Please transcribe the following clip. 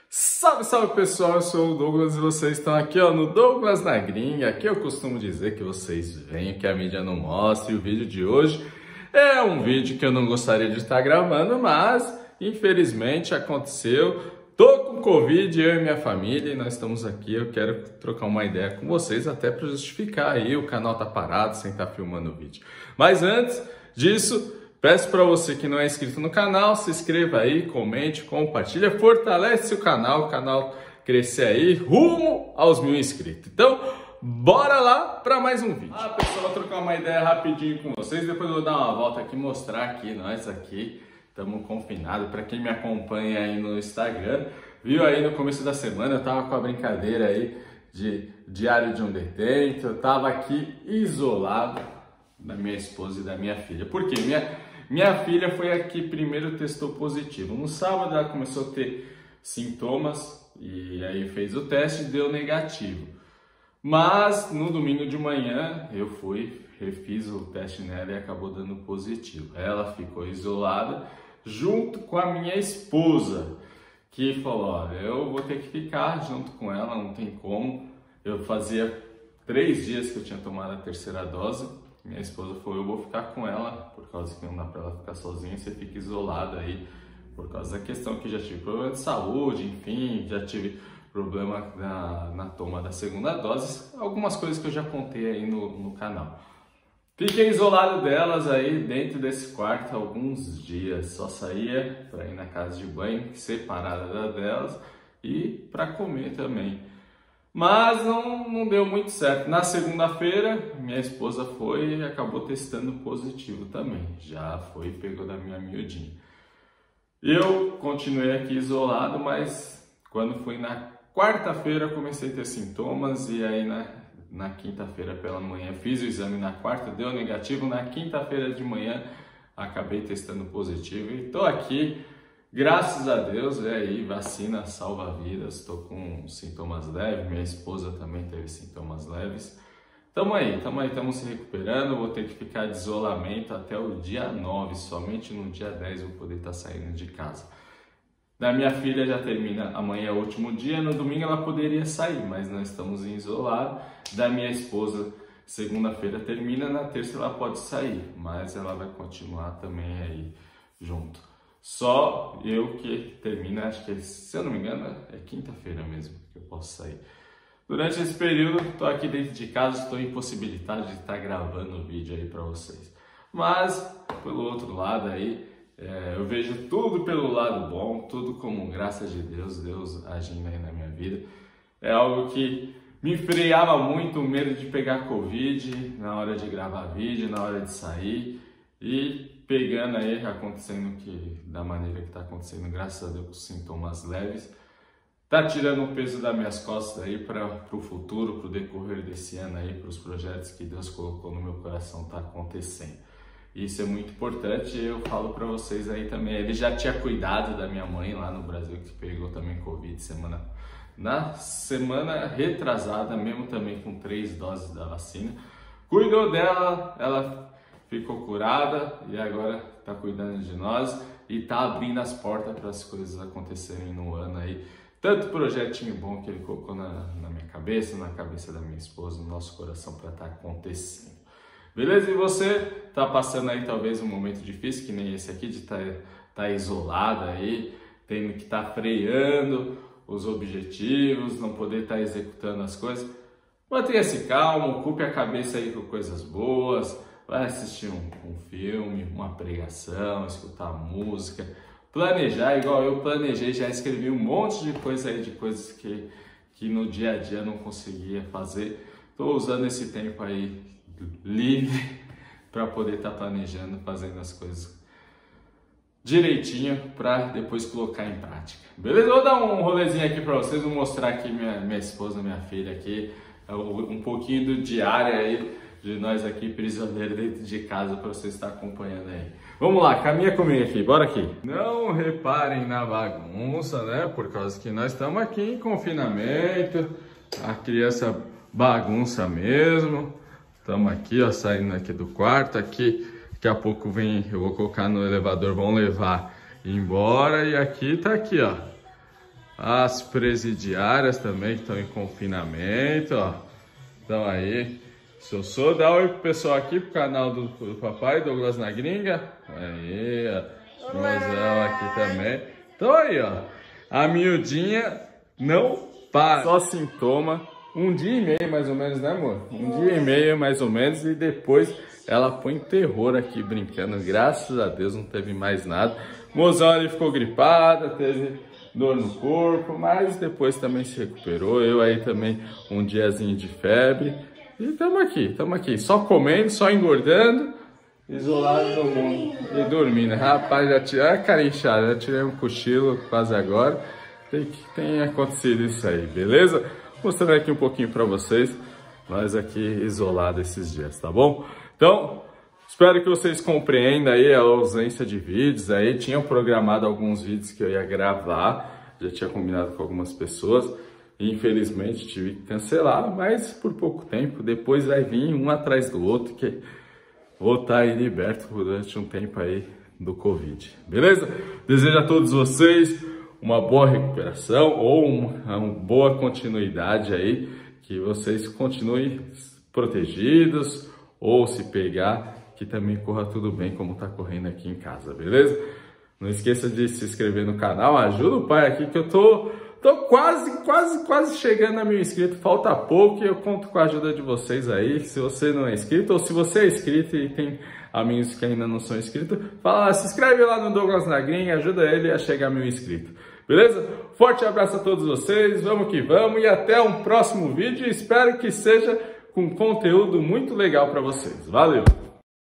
Salve, salve pessoal, eu sou o Douglas e vocês estão aqui no Douglas na Gringa. Aqui eu costumo dizer que vocês veem que a mídia não mostra, e o vídeo de hoje é um vídeo que eu não gostaria de estar gravando, mas infelizmente aconteceu. Tô com Covid, eu e minha família, e nós estamos aqui. Eu quero trocar uma ideia com vocês, até para justificar aí, o canal tá parado sem estar filmando o vídeo. Mas antes disso, peço para você que não é inscrito no canal, se inscreva aí, comente, compartilha, fortalece o canal crescer aí rumo aos 1000 inscritos. Então, bora lá para mais um vídeo. Pessoal, vou trocar uma ideia rapidinho com vocês, depois eu vou dar uma volta aqui, mostrar aqui, nós aqui estamos confinados. Para quem me acompanha aí no Instagram, viu aí no começo da semana, eu tava com a brincadeira aí de diário de um detento, eu tava aqui isolado da minha esposa e da minha filha. Por quê? Minha filha foi aqui primeiro, testou positivo. No sábado ela começou a ter sintomas e aí fez o teste e deu negativo. Mas no domingo de manhã eu refiz o teste nela e acabou dando positivo. Ela ficou isolada junto com a minha esposa, que falou: olha, eu vou ter que ficar junto com ela, não tem como. Eu fazia 3 dias que eu tinha tomado a terceira dose. Minha esposa falou: eu vou ficar com ela, por causa que não dá para ela ficar sozinha, você fica isolada aí, por causa da questão que já tive problema de saúde, enfim, já tive problema na toma da segunda dose, algumas coisas que eu já contei aí no canal. Fiquei isolado delas aí dentro desse quarto alguns dias, só saía para ir na casa de banho, separada delas, e para comer também. Mas não deu muito certo. Na segunda-feira, minha esposa foi e acabou testando positivo também. Já foi e pegou da minha miudinha. Eu continuei aqui isolado, mas quando fui na quarta-feira comecei a ter sintomas, e aí na quinta-feira pela manhã fiz o exame, na quarta deu negativo, na quinta-feira de manhã acabei testando positivo e tô aqui. Graças a Deus, aí, vacina salva vidas, estou com sintomas leves, minha esposa também teve sintomas leves. Estamos se recuperando, vou ter que ficar de isolamento até o dia 9, somente no dia 10 vou poder estar saindo de casa. Da minha filha já termina amanhã, é o último dia, no domingo ela poderia sair, mas nós estamos em isolado. Da minha esposa, segunda-feira termina, na terça ela pode sair, mas ela vai continuar também aí junto. Só eu que termina, acho que, se eu não me engano, é quinta-feira mesmo que eu posso sair. Durante esse período, estou aqui dentro de casa, estou impossibilitado de estar gravando o vídeo aí para vocês. Mas, pelo outro lado aí, eu vejo tudo pelo lado bom, tudo como graças de Deus, Deus agindo aí na minha vida. É algo que me freava muito, o medo de pegar Covid na hora de gravar vídeo, na hora de sair, e pegando aí, acontecendo da maneira que está acontecendo, graças a Deus, com sintomas leves, tá tirando o peso das minhas costas aí para o futuro, para o decorrer desse ano aí, para os projetos que Deus colocou no meu coração tá acontecendo. Isso é muito importante. Eu falo para vocês aí também, ele já tinha cuidado da minha mãe lá no Brasil, que pegou também Covid na semana retrasada, mesmo também com 3 doses da vacina. Cuidou dela, ela ficou curada e agora está cuidando de nós e está abrindo as portas para as coisas acontecerem no ano aí. Tanto projetinho bom que ele colocou na minha cabeça, na cabeça da minha esposa, no nosso coração, para estar acontecendo. Beleza? E você está passando aí talvez um momento difícil, que nem esse aqui, de estar isolado aí, tendo que estar freando os objetivos, não poder estar executando as coisas. Mantenha-se calmo, ocupe a cabeça aí com coisas boas. Vai assistir um filme, uma pregação, escutar música, planejar, igual eu planejei, já escrevi um monte de coisa aí, de coisas que no dia a dia não conseguia fazer. Estou usando esse tempo aí livre para poder estar planejando, fazendo as coisas direitinho para depois colocar em prática. Beleza? Vou dar um rolezinho aqui para vocês, vou mostrar aqui minha esposa, minha filha aqui, um pouquinho do diário aí, de nós aqui prisioneiros dentro de casa, para você estar acompanhando aí. Vamos lá, caminha comigo aqui, bora aqui. Não reparem na bagunça, né? Por causa que nós estamos aqui em confinamento, a criança bagunça mesmo. Estamos aqui, ó, saindo aqui do quarto, aqui, daqui a pouco eu vou colocar no elevador, vão levar embora, e aqui tá aqui, ó. as presidiárias também que estão em confinamento, ó. Então aí, Sossô, dá oi pro pessoal aqui, pro canal do papai, Douglas na Gringa. Aí, ó, mozão aqui também. Então aí, ó, a miudinha não para. Só sintoma, um dia e meio mais ou menos, né, amor? Um dia e meio mais ou menos, e depois ela põe terror aqui brincando. Graças a Deus não teve mais nada. Mozão ali ficou gripada, teve dor no corpo, mas depois também se recuperou. Eu aí também um diazinho de febre. E estamos aqui, só comendo, só engordando, isolado do mundo e dormindo. Rapaz, já tirei a cara inchada, já tirei um cochilo quase agora. Tem acontecido isso aí, beleza? Mostrando aqui um pouquinho para vocês, nós aqui isolados esses dias, tá bom? Então, espero que vocês compreendam aí a ausência de vídeos aí. Tinham programado alguns vídeos que eu ia gravar, já tinha combinado com algumas pessoas. Infelizmente tive que cancelar, mas por pouco tempo. Depois vai vir um atrás do outro, que vou estar aí liberto durante um tempo aí do Covid. Beleza? Desejo a todos vocês uma boa recuperação ou uma boa continuidade aí. Que vocês continuem protegidos, ou se pegar, que também corra tudo bem como tá correndo aqui em casa, beleza? Não esqueça de se inscrever no canal, ajuda o pai aqui que eu tô quase chegando a 1000 inscritos, falta pouco e eu conto com a ajuda de vocês aí. Se você não é inscrito, ou se você é inscrito e tem amigos que ainda não são inscritos, fala, se inscreve lá no Douglas na Gringa, ajuda ele a chegar a 1000 inscritos. Beleza? Forte abraço a todos vocês, vamos que vamos e até um próximo vídeo. Espero que seja com conteúdo muito legal para vocês. Valeu!